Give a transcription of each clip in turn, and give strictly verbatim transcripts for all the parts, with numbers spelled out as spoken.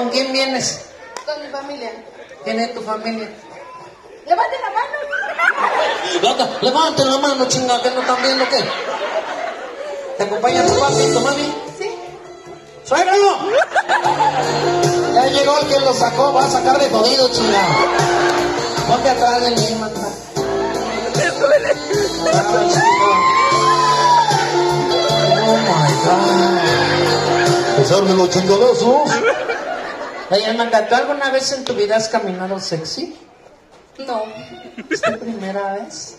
¿con quién vienes? Con mi familia. ¿Quién es tu familia? Levanten la mano. Levanta, levanten la mano, chinga, que no están viendo qué. ¿Te acompaña tu papi y tu mami? Sí. ¡Suegro! Ya llegó el que lo sacó, va a sacar de jodido, chinga. Ponte atrás de mí, manda. Me duele. Ay, chico. Oh my God. A pesar de los chingadazos. Oye, Amanda, ¿tú alguna vez en tu vida has caminado sexy? No. ¿Es tu primera vez?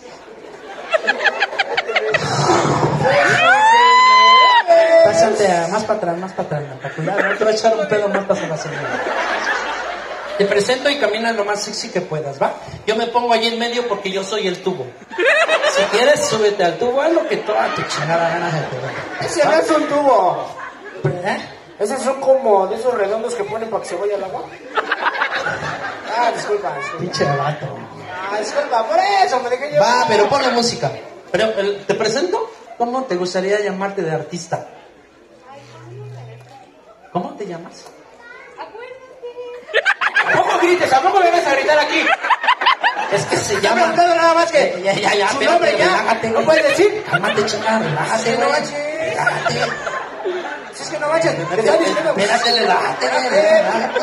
Pásate a, más para atrás, más para atrás, para cuidar, no te voy a echar un pedo más para la señora. Te presento y caminas lo más sexy que puedas, ¿va? Yo me pongo allí en medio porque yo soy el tubo. Si quieres, súbete al tubo, haz lo que toda tu chingada ganas de pegar. Ese no es un tubo. ¿Eh? Esos son como de esos redondos que ponen para que se vaya el agua. Ah, disculpa, disculpa. Pinche vato. Ah, disculpa, por eso me dejé yo. Va, pero ponle música. Pero, el- ¿te presento? ¿Cómo te gustaría llamarte de artista? ¿Cómo te llamas? ¿A poco grites? ¿A poco vienes a gritar aquí? Es que se Te he llama... preguntado nada más que Ya, ya, ya, su espérate, nombre ya. relájate. ¿No puedes decir? Cálmate, chica, relájate, Sí, no güey. manches. Relájate. Si es que no manches, te están diciendo. Espérate, relájate, güey, relájate.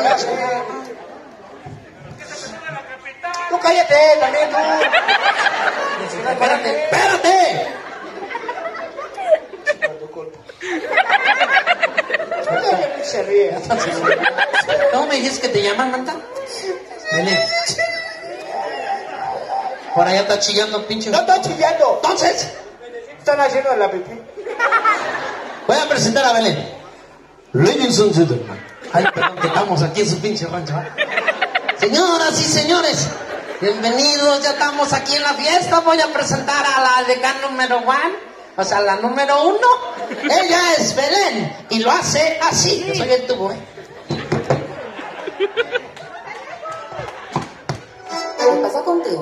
Tú cállate, también tú. Espérate, espérate. Tu culpa. Se ríe. ¿Cómo me dijiste que te llaman, Manta? Belén. Por allá está chillando, pinche. No están chillando. Entonces, Están haciendo la pipí. voy a presentar a Belén. Ladies and gentlemen. Ay, perdón, que estamos aquí en su pinche rancho. ¿eh? Señoras y señores, bienvenidos, ya estamos aquí en la fiesta. Voy a presentar a la decana número one, o sea, la número uno. Ella es Belén y lo hace así. Yo soy el tubo, ¿eh? ¿Qué pasa contigo?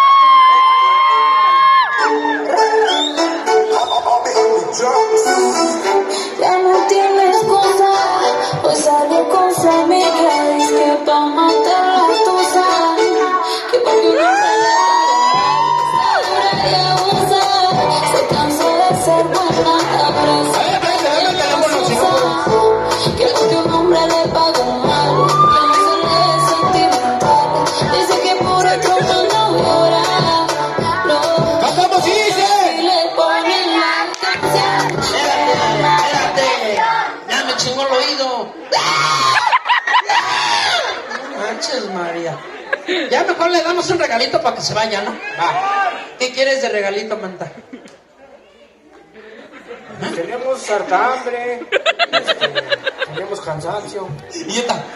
Ya no tienes cosa, pues salió con su amiga, dice que pa' matar la tusa, que porque no me la ahora ya usa, se cansó de ser buena, ahora se que porque un hombre le pagó mal, ya no se le es sentimental, dice que por otro manda a llorar, no, ¿Cómo se dice? y le ponen la canción. Espérate, ya me chingó el oído. No manches, María. Ya mejor le damos un regalito para que se vaya, ¿no? Va. ¿Qué quieres de regalito, Manta? Tenemos harta hambre. Este, tenemos cansancio. Y yo ta-